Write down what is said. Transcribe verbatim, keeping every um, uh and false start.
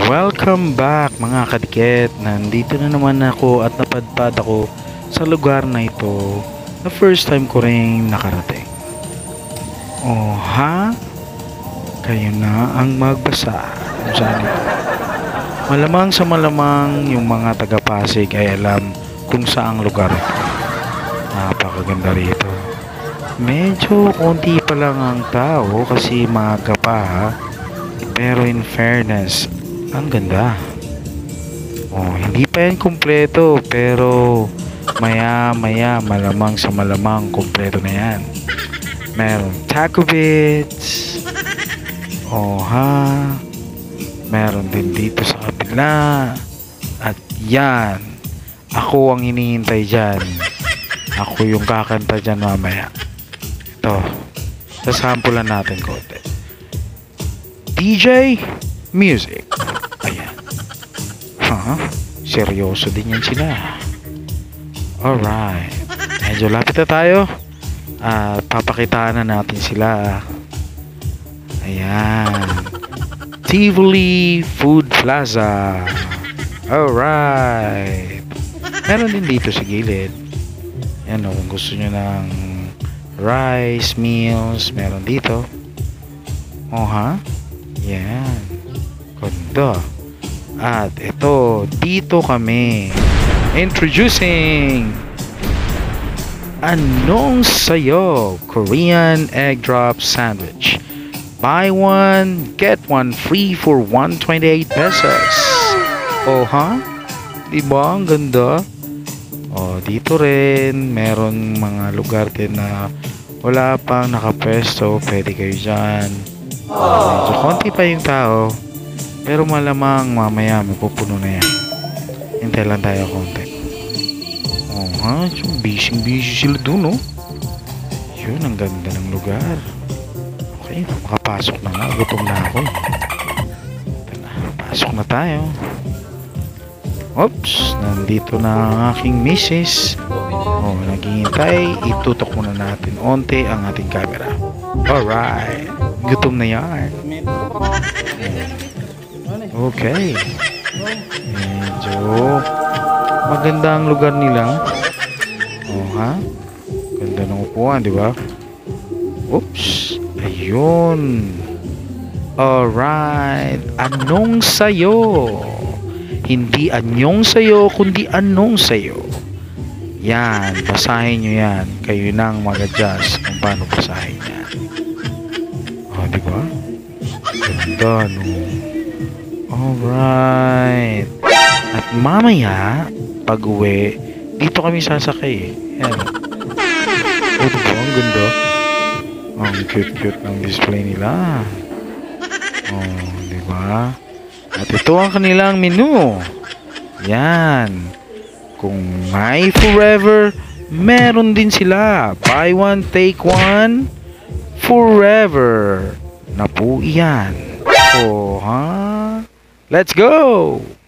Welcome back mga kadikit. Nandito na naman ako at napadpad ako sa lugar na ito na first time ko rin nakarating. Oh ha? Kayo na ang magbasa kung saan ito. Malamang sa malamang yung mga taga-Pasig ay alam kung saang lugar ito. Napakaganda rito. Medyo konti pa lang ang tao kasi maaga pa ha. Pero in fairness, ang ganda. Oh, hindi pa yan kumpleto pero maya maya malamang sa malamang kumpleto na yan. Meron taco bits. Oh ha. Meron din dito sa kabila. At yan, ako ang hinihintay dyan. Ako yung kakanta dyan mamaya. Ito, sasampulan natin konti. D J Music. Ayan. Huh? Seryoso din yan sila. Alright. Medyo lapit na tayo. At uh, papakitaan na natin sila. Ayan. Tivoli Food Plaza. Alright. Meron din dito sa gilid. Ayan o, kung gusto nyo ng rice, meals, meron dito. Oh ha? Yan. Ganda. At ito, dito kami. Introducing Anong Sayo Korean Egg Drop Sandwich. Buy one, get one free for one hundred twenty-eight pesos. Oh ha? Diba? Ang ganda. Oh, dito rin meron mga lugar din na wala pang nakapwesto. Pwede kayo dyan. Medyo konti pa yung tao, pero malamang mamaya may pupuno na yan. Hintay lang tayo konti. Oh ha, so busy busy sila dun oh. Yun, ang ganda ng lugar. Okay, makapasok na nga, gutom na ako. Tara, pasok na tayo. Oops, nandito na ang aking misis. Oh, naghihintay. Itutok muna natin onte ang ating camera. Alright, gutom na yan. Okay. Medyo maganda ang lugar nila. Oh ha? Ganda ng upuan, di ba? Oops. Ayun. Alright. Anong sayo? Hindi anyong sayo, kundi anong sayo. Yan. Basahin nyo yan. Kayo nang mag-adjust kung paano basahin yan. Oh, di ba? Ganda, no? Alright. At mamaya, pag uwi, dito kami sasakay. Yan. Oh, diba? Ang ganda. Ang cute-cute ng display nila. Oh, diba? At ito ang kanilang menu. Yan. Kung may forever, meron din sila. Buy one, take one. Forever. Na po iyan. Oh, ha? Let's go!